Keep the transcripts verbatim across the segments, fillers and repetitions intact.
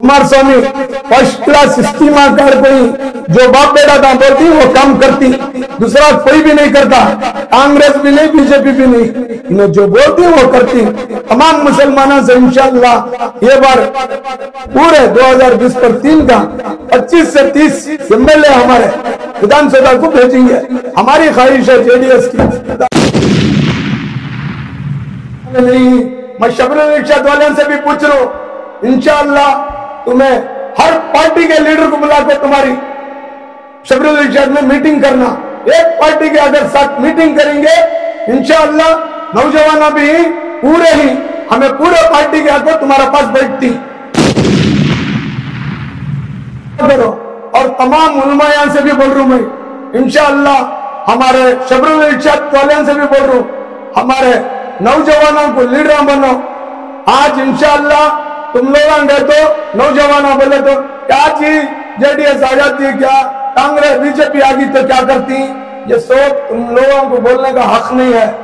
कुमार स्वामी first class scheme कर कोई जो बाप बेटा था बोलती वो काम करती, दूसरा कोई भी नहीं करता, कांग्रेस भी नहीं बीजेपी भी नहीं, इन्हें जो बोलती वो करती। तमाम मुसलमानों से इंशाअल्लाह ये बार पूरे दो हजार बीस पर तीन का पच्चीस से तीस एमएलए हमारे विधानसभा को भेजेंगे। हमारी ख्वाहिश है जेडीएस की नहीं। मैं शबरुल इरशाद वाले से भी पूछ रहा हूं, इंशाअल्लाह तुम्हें हर पार्टी के लीडर को बुलाकर तुम्हारी शबरुल इरशाद में मीटिंग करना, एक पार्टी के अगर साथ मीटिंग करेंगे इंशाअल्लाह नौजवान भी पूरे ही हमें पूरे पार्टी के आकर तुम्हारे पास बैठती करो। और तमाम उलमाया से भी बोल रहा हूं मैं, इंशाअल्लाह हमारे शबरुल इरशाद वाले से भी बोल रहा हूं, हमारे नौजवानों को लीडर बनो। आज इंशाअल्लाह तुम लोग गए तो नौजवानों बोले तो क्या चीज जेडीएस आ जाती है, क्या कांग्रेस बीजेपी आ गई तो क्या करती, ये सोच तुम लोगों को बोलने का हक नहीं है।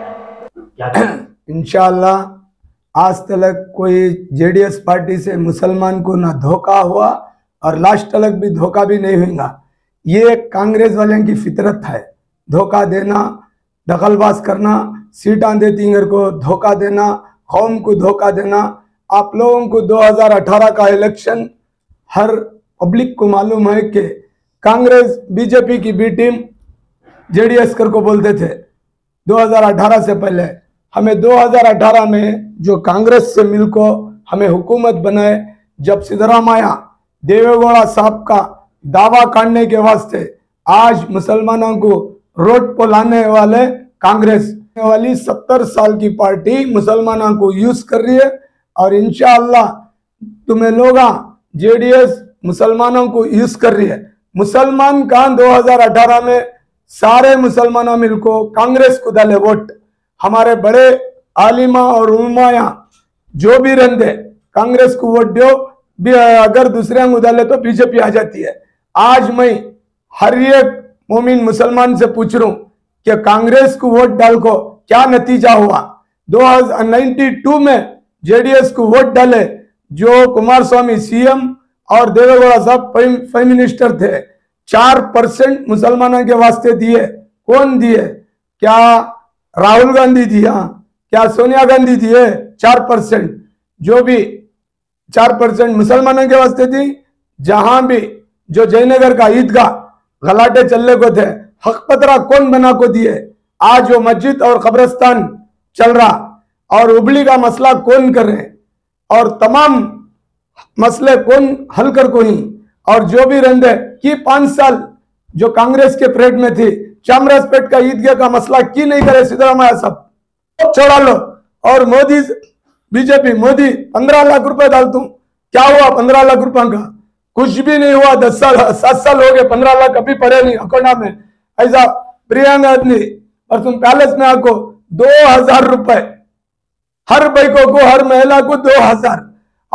इंशाअल्लाह आज तक कोई जेडीएस पार्टी से मुसलमान को ना धोखा हुआ और लास्ट तक भी धोखा भी नहीं होगा। ये कांग्रेस वाले की फितरत है, धोखा देना, दखलबाज करना, सीटां देती इंगर को धोखा देना, कौम को धोखा देना। आप लोगों को दो हज़ार अठारह का इलेक्शन हर पब्लिक को मालूम है कि कांग्रेस बीजेपी की बी टीम जेडीएस कर को बोलते थे। दो हज़ार अठारह से पहले हमें दो हज़ार अठारह में जो कांग्रेस से मिलको हमें हुकूमत बनाए, जब सिद्धरामैया देवेगौड़ा साहब का दावा काटने के वास्ते आज मुसलमानों को रोड पर लाने वाले कांग्रेस वाली सत्तर साल की पार्टी मुसलमानों को यूज कर रही है। और इंशाअल्लाह तुम्हें लोग जेडीएस मुसलमानों को यूज कर रही है। मुसलमान का दो हज़ार अठारह में सारे मुसलमानों मिलको कांग्रेस को डाले वोट। हमारे बड़े आलिमा और उलमाया जो भी रहते कांग्रेस को वोट दो, अगर दूसरे को डाले तो बीजेपी आ जाती है। आज मैं हर एक मोमिन मुसलमान से पूछ रहा हूं कि कांग्रेस को वोट डाल को क्या नतीजा हुआ। दो हज़ार बानवे में जेडीएस को वोट डाले जो कुमार स्वामी सीएम और देवेगौड़ा साहब प्राइम मिनिस्टर थे, चार परसेंट मुसलमानों के वास्ते दिए। कौन दिए? क्या राहुल गांधी दिया, क्या सोनिया गांधी दिए? चार परसेंट जो भी चार परसेंट मुसलमानों के वास्ते दी। जहां भी जो जयनगर का ईदगाह गलाटे चलने को थे, हक पतरा कौन बना को दिए? आज वो मस्जिद और कब्रिस्तान चल रहा और उबली का मसला कौन कर रहे और तमाम मसले कौन हल कर को ही। और जो भी रंदे कि पांच साल जो कांग्रेस के परेड में थी, चामराजपेट का ईदगाह का मसला की नहीं करे सिद्धरामैया साहब, छोड़ा लो। और मोदी बीजेपी मोदी पंद्रह लाख रुपए डाल दूं, क्या हुआ पंद्रह लाख रुपए का? कुछ भी नहीं हुआ। दस साल सात साल हो गए, पंद्रह लाख अभी पड़े नहीं अकाउंट में। ऐसा प्रियंका आदमी और तुम पैलेस में आको दो हजार रुपए हर बैको को, हर महिला को दो हजार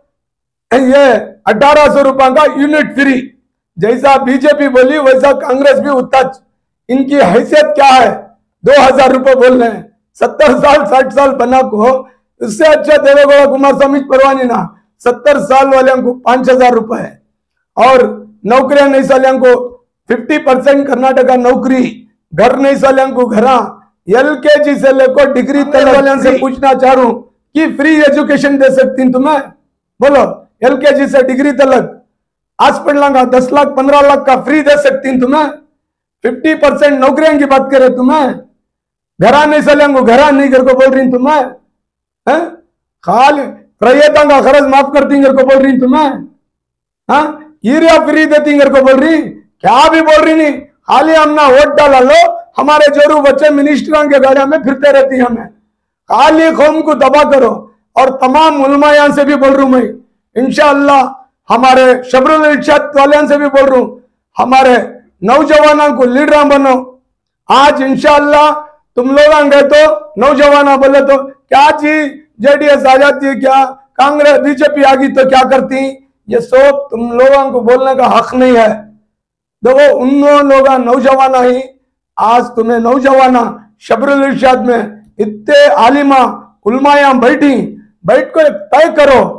और ये अठारह सौ रुपए का यूनिट फ्री। जैसा बीजेपी बोली वैसा कांग्रेस भी उतना। इनकी हैसियत क्या है? दो हजार रुपए बोल रहे हैं। सत्तर साल साठ साल बना को इससे अच्छा देवेगौड़ा कुमार स्वामी परवानी ना। सत्तर साल वाले को पांच हजार रुपए और नौकरियां नहीं सालियों को फिफ्टी परसेंट कर्नाटका नौकरी, घर नहीं सालियों को घरा, एलकेजी से लेकर डिग्री तक वाले से पूछना चाह रहा हूं कि फ्री एजुकेशन दे सकती तुम्हें? बोलो, एलकेजी से डिग्री तक हॉस्पिटल का दस लाख पंद्रह लाख का फ्री दे सकती तुम्हें? फिफ्टी परसेंट नौकरियों की बात करे तुम्हें? घरा नहीं सालियों को घरा नहीं घर को बोल रही तुम्हें? है खाली रैयता का खर्च माफ करती घर को बोल रही तुम्हें? हाँ यूरिया फ्री देती घर को बोल रही? क्या भी बोल रही नहीं, खाली हमने वोट डाला लो, हमारे जोरू बच्चे मिनिस्टरों के गाड़िया में फिरते रहती हमें। खाली कौम को दबा करो। और तमाम उलमाया से भी बोल रहा हूं मैं, इंशाअल्लाह हमारे शबरुल इरशाद वाले से भी बोल रहा हूं, हमारे नौजवानों को लीडर बनो। आज इंशाअल्लाह तुम लोग गए तो नौजवान बोले तो क्या चीज जेडीएस आ जाती है, क्या कांग्रेस बीजेपी आ गई तो क्या करती, ये सोच तुम लोगों को बोलने का हक नहीं है। देखो उन लोग नौजवान ही आज तुम्हें नौजवान शबरुल इरशाद में इतने आलिमा उलमाया बैठी बैठ को तय करो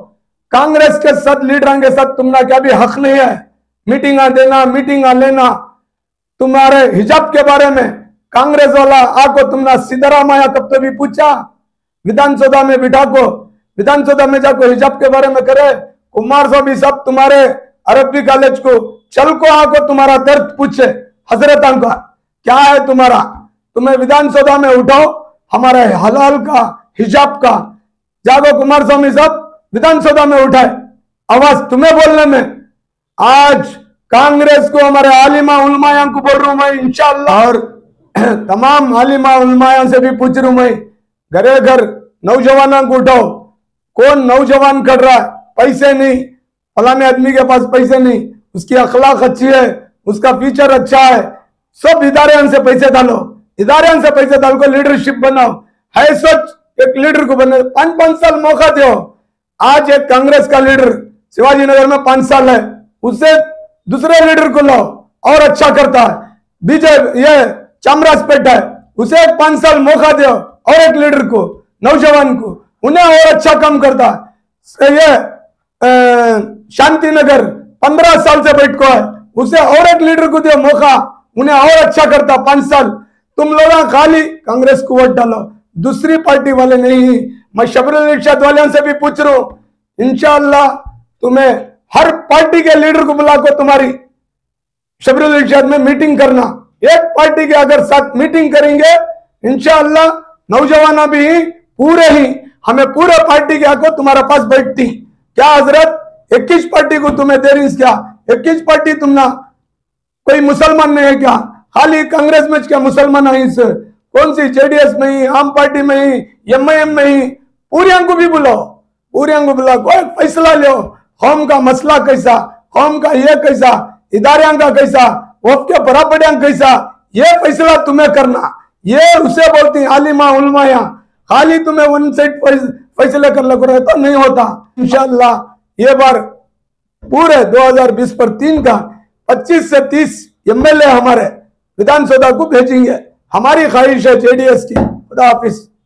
कांग्रेस के साथ लीडरों के साथ तुम्हारा क्या भी हक नहीं है मीटिंग देना मीटिंग लेना। तुम्हारे हिजाब के बारे में कांग्रेस वाला आको तुमने सिद्धरामैया कब तो भी पूछा, विधानसभा में बिठा को विधानसभा में जाको हिजाब के बारे में करे। कुमार स्वामी सब तुम्हारे अरबी कॉलेज को चल को आको तुम्हारा दर्द पूछे हजरत का क्या है तुम्हारा, तुम्हें विधानसभा में उठाओ हमारे हलाल का हिजाब का, जागो कुमार स्वामी सब विधानसभा में उठाए आवाज तुम्हें बोलने में। आज कांग्रेस को हमारे आलिमा उलमाया को बोल रहा हूं मैं इंशाअल्लाह, और तमाम आलिमा उलमाया से भी पूछ रहा हूं मैं, घरे घर नौजवानों को उठाओ। कौन नौजवान कर रहा है, पैसे नहीं, फलाने आदमी के पास पैसे नहीं, उसकी अखलाक अच्छी है, उसका फ्यूचर अच्छा है, सब इदारे से पैसे डालो, इदारे से पैसे डाल को लीडरशिप बनाओ। है सोच एक लीडर को बने पांच पांच साल मौका दो। आज एक कांग्रेस का लीडर शिवाजी नगर में पांच साल है, उससे दूसरे लीडर को लाओ और अच्छा करता है। बीजेपी ये चामराजपेट है, उसे एक पांच साल मौका दो और एक लीडर को नौजवान को, उन्हें और अच्छा काम करता है। ये शांति नगर पंद्रह साल से बैठ को है, उसे और एक लीडर को दो मौका, उन्हें और अच्छा करता पांच साल। तुम लोग खाली कांग्रेस को वोट डालो, दूसरी पार्टी वाले नहीं। मैं शबरुल इरशाद वाले से भी पूछ रहा हूं, इंशाअल्लाह तुम्हें हर पार्टी के लीडर को बुला को तुम्हारी शबरुल इरशाद में मीटिंग करना। एक पार्टी के अगर साथ मीटिंग करेंगे इंशाअल्लाह नौजवान भी पूरे ही हमें पूरे पार्टी के आको तुम्हारे पास बैठती क्या हजरत इक्कीस पार्टी को तुम्हें दे रही क्या, इक्कीस पार्टी तुमना कोई मुसलमान नहीं है क्या, खाली कांग्रेस में क्या मुसलमान है, इस कौन सी जेडीएस में ही, आम पार्टी में ही, एमआईएम में ही, पूरे को भी बुलाओ, पूरे को बुलाओ, कोई फैसला लो, कौम का मसला कैसा, कौम का ये कैसा, इदारे का कैसा, वफ के बराबर कैसा, ये फैसला तुम्हें करना। ये उसे बोलती आलिमा उलमाया, खाली तुम्हें वन साइड फैसले कर लग रहे तो नहीं होता। इंशाअल्लाह ये बार पूरे दो हज़ार बीस पर तीन का पच्चीस से तीस एमएलए हमारे विधानसभा को भेजेंगे, हमारी ख्वाहिश है जेडीएस की। खुदा हाफिज।